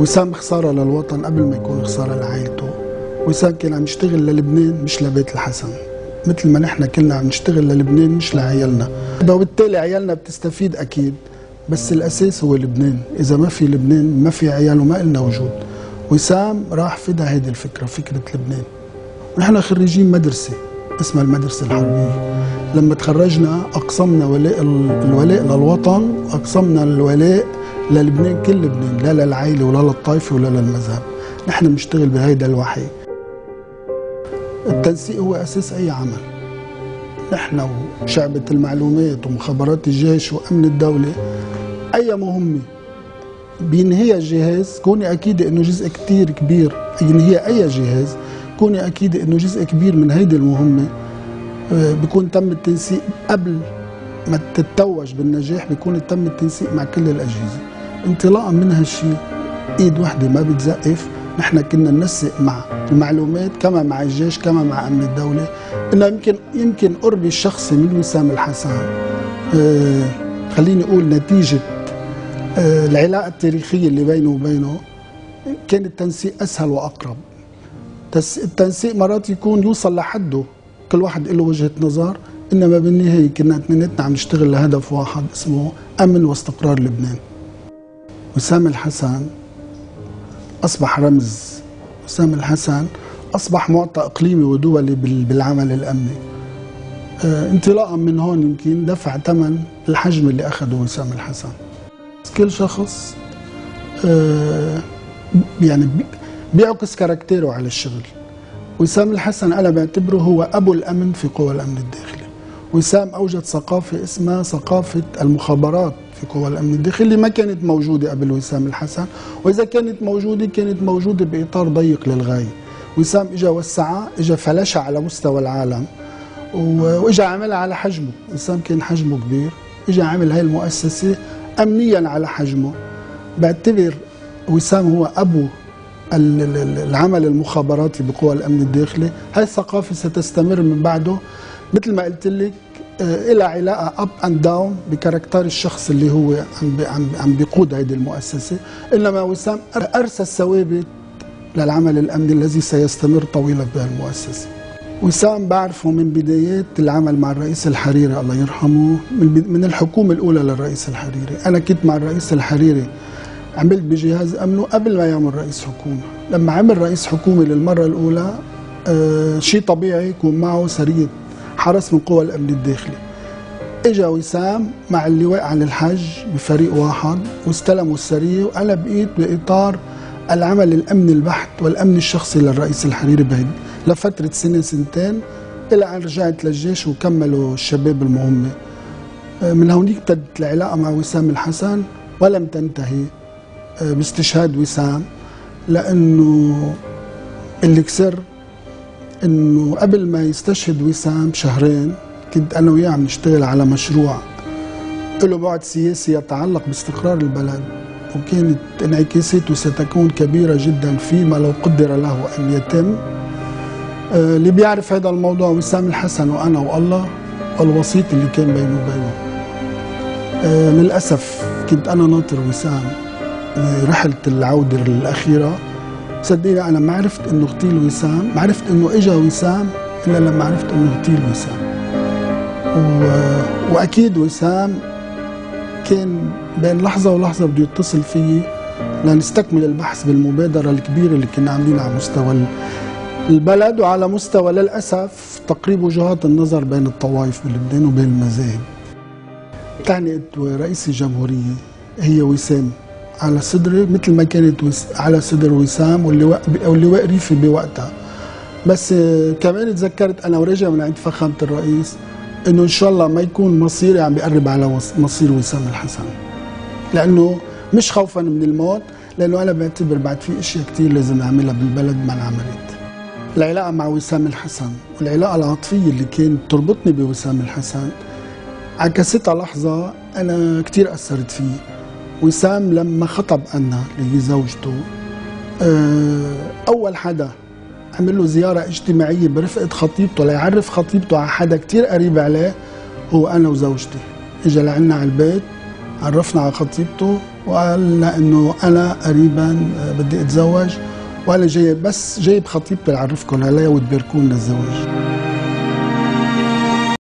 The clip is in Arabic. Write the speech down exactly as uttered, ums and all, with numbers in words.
وسام خسارة للوطن قبل ما يكون خسارة لعائلته. وسام كان عم يشتغل للبنان مش لبيت الحسن، مثل ما نحن كلنا عم نشتغل للبنان مش لعيالنا، وبالتالي عيالنا بتستفيد أكيد، بس الأساس هو لبنان. إذا ما في لبنان ما في عيال وما إلنا وجود. وسام راح فدى هيدي الفكرة، فكرة لبنان. ونحن خريجين مدرسة اسمها المدرسة الحربية. لما تخرجنا أقسمنا ولاء الولاء للوطن، وأقسمنا الولاء للبنان، كل لبنان، لا للعائلة ولا للطائفة ولا للمذهب. نحن بنشتغل بهيدا الوحي. التنسيق هو أساس أي عمل. نحن وشعبة المعلومات ومخابرات الجيش وأمن الدولة، أي مهمة بينهيها الجهاز كوني أكيدة إنه جزء كتير كبير، ينهيها أي جهاز كوني أكيدة إنه جزء كبير من هيدي المهمة بيكون تم التنسيق قبل ما تتوج بالنجاح، بيكون تم التنسيق مع كل الأجهزة. انطلاقا من هالشيء إيد وحدة ما بتزقف. نحن كنا ننسق مع المعلومات كما مع الجيش كما مع أمن الدولة. إنه يمكن يمكن قربي الشخصي من وسام الحسن آه خليني أقول نتيجة آه العلاقة التاريخية اللي بينه وبينه، كان التنسيق أسهل وأقرب. التنسيق مرات يكون يوصل لحده، كل واحد له وجهة نظر، إنما بالنهاية كنا اثنيناتنا عم نشتغل لهدف واحد اسمه أمن واستقرار لبنان. وسام الحسن أصبح رمز. وسام الحسن أصبح معطى إقليمي ودولي بالعمل الأمني. آه انطلاقا من هون يمكن دفع ثمن الحجم اللي أخذه وسام الحسن. كل شخص آه يعني بيعكس كاركتيره على الشغل. وسام الحسن أنا بعتبره هو أبو الأمن في قوى الأمن الداخلي. وسام أوجد ثقافة اسمها ثقافة المخابرات في قوى الأمن الداخلي، ما كانت موجودة قبل وسام الحسن، وإذا كانت موجودة كانت موجودة بإطار ضيق للغاية. وسام إجا وسعها، إجا فلشها على مستوى العالم، وإجا عملها على حجمه. وسام كان حجمه كبير، إجا عمل هاي المؤسسة أمنيا على حجمه. بعتبر وسام هو أبو العمل المخابراتي بقوى الأمن الداخلي. هاي الثقافة ستستمر من بعده، مثل ما قلت لك إلى علاقة أب أند داون بكاركتر الشخص اللي هو عم عم بيقود هذه المؤسسة. إنما وسام أرسى الثوابت للعمل الأمني الذي سيستمر طويلا بهالمؤسسة. وسام بعرفه من بدايات العمل مع الرئيس الحريري الله يرحمه، من من الحكومة الأولى للرئيس الحريري. أنا كنت مع الرئيس الحريري، عملت بجهاز أمنه قبل ما يعمل رئيس حكومة. لما عمل رئيس حكومة للمرة الأولى آه شيء طبيعي يكون معه سرية حرس من قوى الأمن الداخلي. اجا وسام مع اللواء عن الحج بفريق واحد واستلموا السرية، وأنا بقيت بإطار العمل الأمني البحت والأمن الشخصي للرئيس الحريري بهيد لفترة سنة سنتين، إلى أن رجعت للجيش وكملوا الشباب المهمة. من هونيك ابتدت العلاقة مع وسام الحسن ولم تنتهي باستشهاد وسام، لأنه اللي كسر إنه قبل ما يستشهد وسام بشهرين كنت أنا وياه عم نشتغل على مشروع له بعد سياسي يتعلق باستقرار البلد، وكانت انعكاساته ستكون كبيرة جدا فيما لو قدر له أن يتم. آه اللي بيعرف هذا الموضوع وسام الحسن وأنا والله والوسيط اللي كان بينه وبينه. آه للأسف كنت أنا ناطر وسام رحلة العودة الأخيرة. صدقني أنا ما عرفت إنه اغتيل وسام، ما عرفت إنه إجا وسام إلا لما عرفت إنه اغتيل وسام. و... وأكيد وسام كان بين لحظة ولحظة بده يتصل فيي لنستكمل البحث بالمبادرة الكبيرة اللي كنا عاملينها على مستوى البلد وعلى مستوى للأسف تقريب وجهات النظر بين الطوائف بلبنان وبين المذاهب. تعنيت رئيس الجمهورية هي وسام على صدري مثل ما كانت على صدر وسام واللواء واللواء ريفي بوقتها. بس كمان تذكرت انا وراجع من عند فخامه الرئيس انه ان شاء الله ما يكون مصيري عم بيقرب على مصير وسام الحسن، لانه مش خوفا من الموت، لانه انا بعتبر بعد في اشياء كثير لازم اعملها بالبلد ما انعملت. العلاقه مع وسام الحسن والعلاقه العاطفيه اللي كانت تربطني بوسام الحسن عكستها لحظه انا كثير اثرت فيه. وسام لما خطب أنا اللي هي زوجته، أول حدا عمل له زيارة اجتماعية برفقة خطيبته ليعرف خطيبته على حدا كتير قريب عليه هو أنا وزوجتي. إجا لعنا على البيت عرفنا على خطيبته وقالنا انه انا قريبا بدي اتزوج، وانا جاي بس جايب خطيبتي لعرفكم عليها وتباركوا لنا الزواج.